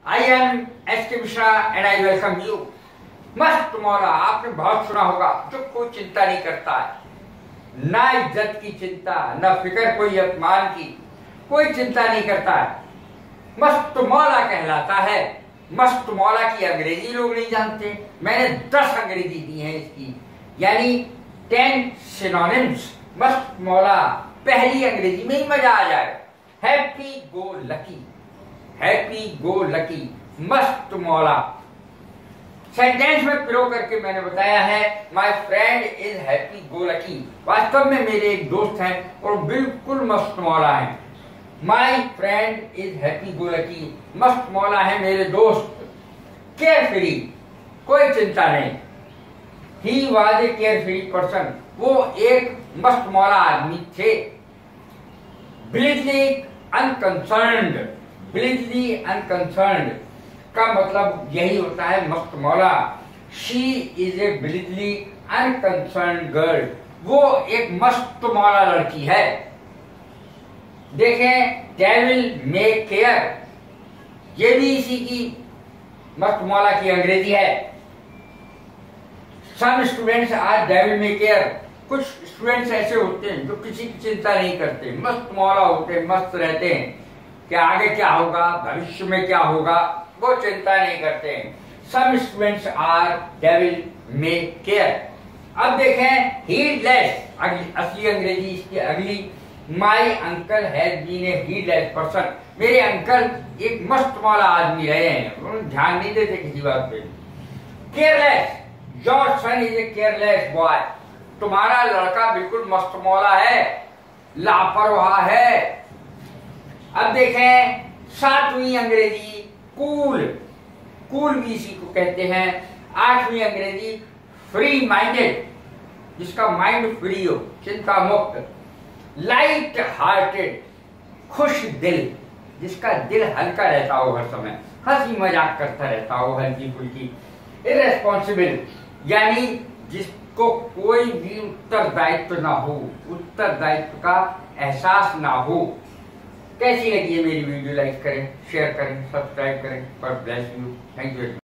I am S.K. Mishra and I welcome you। मस्त मौला आपने बहुत सुना होगा, जो कोई चिंता नहीं करता है, ना इज्जत की चिंता, ना फिक्र कोई अपमान की, कोई चिंता नहीं करता है, मस्त मौला कहलाता है। मस्त मौला की अंग्रेजी लोग नहीं जानते, मैंने 10 अंग्रेजी दी हैं इसकी, यानी 10 सिनोनिम्स। मस्त मौला पहली अंग्रेजी में ही मजा आ जाए। Happy go lucky, happy go lucky, मस्त मौला। सेंटेंस में पिरो करके मैंने बताया है my friend is happy go lucky. वास्तव में मेरे एक दोस्त हैं और बिल्कुल मस्त मौला हैं। My friend is happy go lucky, मस्त मौला है मेरे दोस्त। केयर फ्री, कोई चिंता नहीं। He was a carefree person, वो एक मस्त मौला आदमी थे। ब्लिजली अनकंसर्न्ड, ब्लिजली अनकंसर्न्ड का मतलब यही होता है मस्त मौला। She is a blithely unconcerned girl, वो एक मस्त मौला लड़की है। देखें, डेविल मे केयर, ये भी इसी की मस्त मौला की अंग्रेजी है। Some students are devil may care, कुछ स्टूडेंट्स ऐसे होते हैं जो किसी की चिंता नहीं करते, मस्त मौला होते हैं, मस्त रहते हैं कि आगे क्या होगा, भविष्य में क्या होगा, वो चिंता नहीं करते हैं। Some students are devil may care. अब देखें हीडलेस, असली अंग्रेजी इसकी अगली। My uncle has been a headless person, मेरे अंकल एक मस्त मौला आदमी रहे हैं, उन्होंने ध्यान नहीं देते किसी बात पे। Careless, your son is a careless boy, तुम्हारा लड़का बिल्कुल मस्त मौला है, लापरवाह है। अब देखें 7वीं अंग्रेजी कूल, कूल भी इसी को कहते हैं। 8वीं अंग्रेजी फ्री माइंडेड, जिसका माइंड फ्री हो, चिंता मुक्त। लाइट हार्टेड, खुश दिल, जिसका दिल हल्का रहता हो, हर समय हंसी मजाक करता रहता हो, हल्की फुल्की। इरेस्पॉन्सिबल, यानी जिसको कोई भी उत्तरदायित्व ना हो, उत्तरदायित्व का एहसास ना हो। कैसी लगी है मेरी वीडियो? लाइक करें, शेयर करें, सब्सक्राइब करें। God bless you, thank you.